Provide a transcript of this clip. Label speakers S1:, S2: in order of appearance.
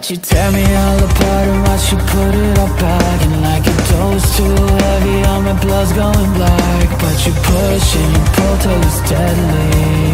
S1: Watch you tear me all apart and watch you put it all back. And like your dough too heavy, all my blood's going black. But you push and you pull till it's deadly.